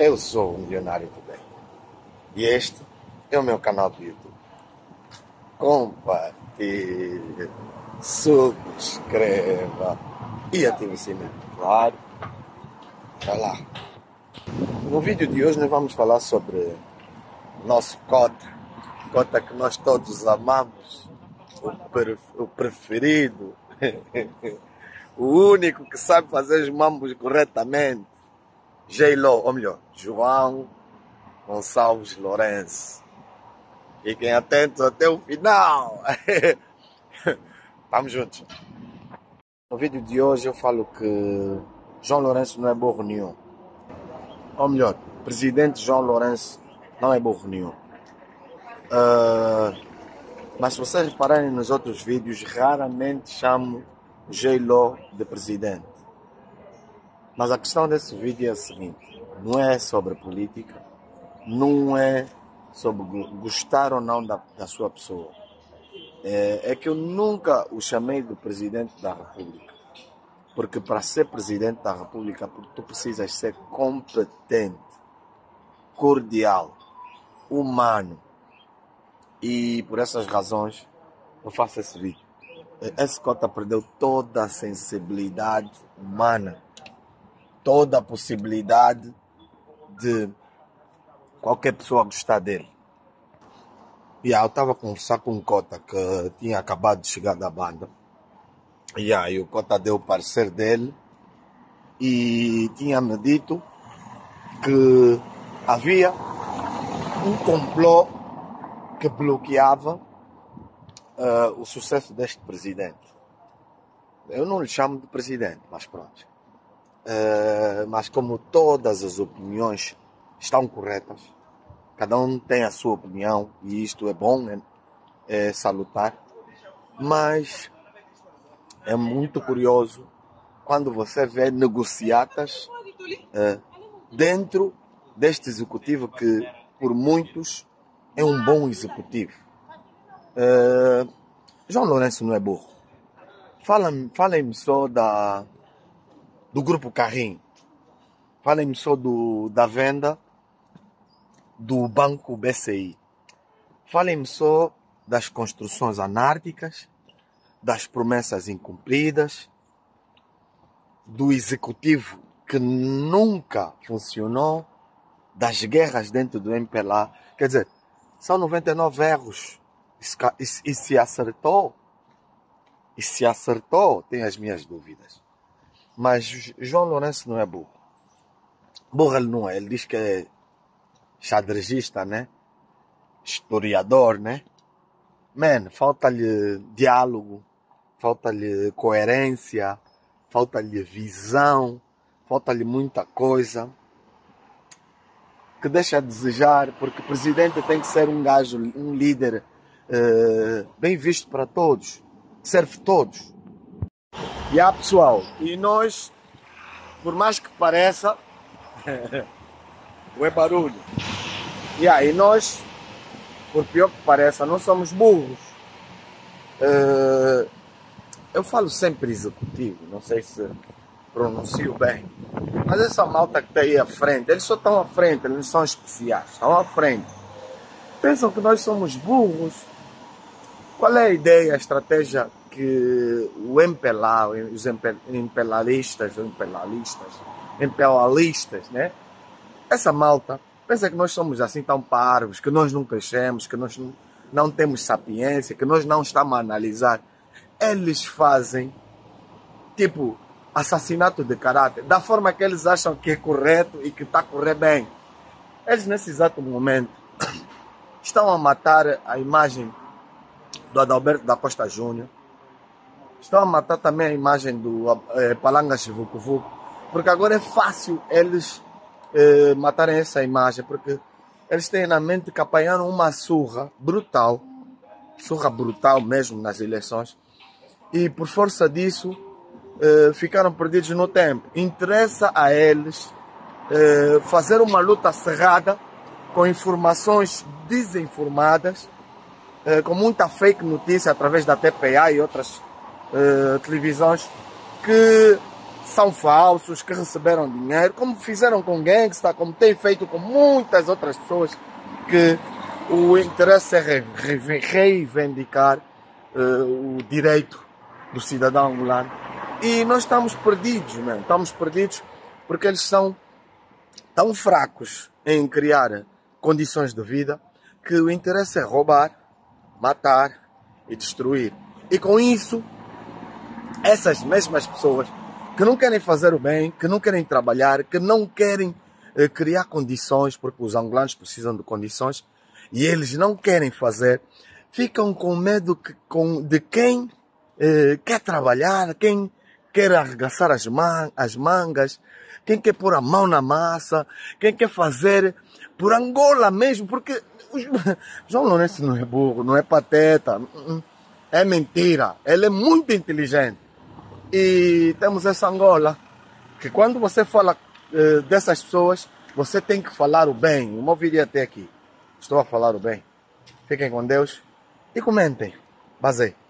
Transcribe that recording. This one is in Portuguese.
Eu sou o Milionário do Bem e este é o meu canal do YouTube. Compartilhe, subscreva e ative o sininho, claro. Vai lá. No vídeo de hoje nós vamos falar sobre nosso cota que nós todos amamos, o preferido, o único que sabe fazer os mambos corretamente, J-Lo, ou melhor, João Gonçalves Lourenço. Fiquem atentos até o final. Vamos juntos. No vídeo de hoje eu falo que João Lourenço não é burro nenhum. Ou melhor, presidente João Lourenço não é burro nenhum. Mas se vocês repararem nos outros vídeos, raramente chamo J-Lo de presidente. Mas a questão desse vídeo é a seguinte: não é sobre política, não é sobre gostar ou não da sua pessoa. É que eu nunca o chamei de presidente da República. Porque para ser presidente da República, tu precisas ser competente, cordial, humano. E por essas razões eu faço esse vídeo. Esse cota perdeu toda a sensibilidade humana, toda a possibilidade de qualquer pessoa gostar dele. Eu estava a conversar com um cota que tinha acabado de chegar da banda. E o cota deu o parecer dele e tinha-me dito que havia um complô que bloqueava o sucesso deste presidente. Eu não lhe chamo de presidente, mas pronto. Mas como todas as opiniões estão corretas, cada um tem a sua opinião e isto é bom, é salutar, mas é muito curioso quando você vê negociatas dentro deste executivo que por muitos é um bom executivo. João Lourenço não é burro. Falem-me só do Grupo Carrinho. Falem-me só da venda do Banco BCI. Falem-me só das construções anárquicas, das promessas incumpridas, do executivo que nunca funcionou, das guerras dentro do MPLA. Quer dizer, são 99 erros. E se acertou? E se acertou, tenho as minhas dúvidas. Mas João Lourenço não é burro. Burro ele não é. Ele diz que é xadrezista, né? Historiador, né? Falta-lhe diálogo, falta-lhe coerência, falta-lhe visão, falta-lhe muita coisa que deixa a desejar, porque o presidente tem que ser um gajo, um líder bem visto para todos, serve todos. Pessoal, e nós, por mais que pareça, não é barulho. E nós, por pior que pareça, não somos burros. Eu falo sempre executivo, não sei se pronuncio bem, mas essa malta que está aí à frente, eles só estão à frente, eles não são especiais, estão à frente. Pensam que nós somos burros. Qual é a ideia, a estratégia que o MPLA, os imperialistas, né? Essa malta pensa que nós somos assim tão parvos, que nós não crescemos, que nós não temos sapiência, que nós não estamos a analisar. Eles fazem, tipo, assassinato de caráter, da forma que eles acham que é correto e que está a correr bem. Eles, nesse exato momento, estão a matar a imagem do Adalberto da Costa Júnior. Estão a matar também a imagem do Palangas Vucu Vucu, porque agora é fácil eles matarem essa imagem, porque eles têm na mente que apanharam uma surra brutal mesmo nas eleições, e por força disso ficaram perdidos no tempo. Interessa a eles fazer uma luta cerrada, com informações desinformadas, com muita fake notícia através da TPA e outras televisões, que são falsos, que receberam dinheiro, como fizeram com Gangsta, como tem feito com muitas outras pessoas, que o interesse é reivindicar o direito do cidadão angolano. E nós estamos perdidos, mano. Estamos perdidos porque eles são tão fracos em criar condições de vida que o interesse é roubar, matar e destruir. E com isso, essas mesmas pessoas que não querem fazer o bem, que não querem trabalhar, que não querem criar condições, porque os angolanos precisam de condições, e eles não querem fazer, ficam com medo de quem quer trabalhar, quem quer arregaçar as mangas, quem quer pôr a mão na massa, quem quer fazer por Angola mesmo, porque João Lourenço não é burro, não é pateta, é mentira, ele é muito inteligente. E temos essa Angola, que quando você fala dessas pessoas, você tem que falar o bem. O meu vídeo é até aqui. Estou a falar o bem. Fiquem com Deus e comentem. Basei.